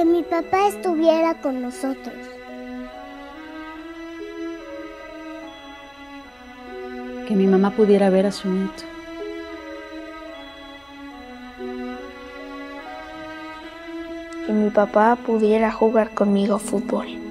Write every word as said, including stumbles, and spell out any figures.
Que mi papá estuviera con nosotros. Que mi mamá pudiera ver a su nieto. Que mi papá pudiera jugar conmigo fútbol.